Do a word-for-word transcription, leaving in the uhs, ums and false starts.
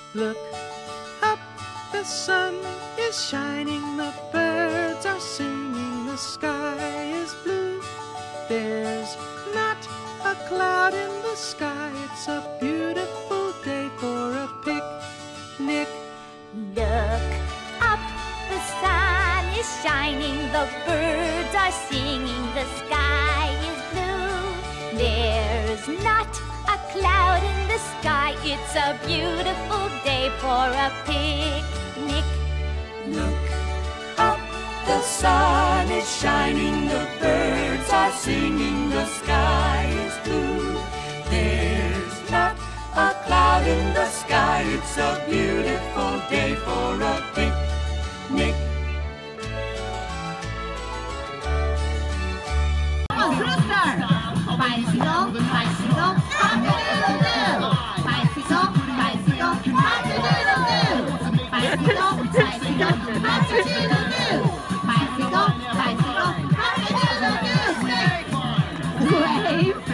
Look up, the sun is shining, the birds are singing, the sky is blue. There's not a cloud in the sky, it's a beautiful day for a picnic. Look up, the sun is shining, the birds are singing, the sky is blue. There's not a cloud in the sky, it's a beautiful day for a picnic. Look up, the sun is shining, the birds are singing, the sky is blue. There's not a cloud in the sky, it's a beautiful day for a picnic. Bicycle, bicycle, cock-a-doodle-doo. Bicycle, bicycle, cock-a-doodle-doo. Bicycle, bicycle, cock-a-doodle-doo. Bicycle, bicycle, cock-a-doodle-doo. Wave.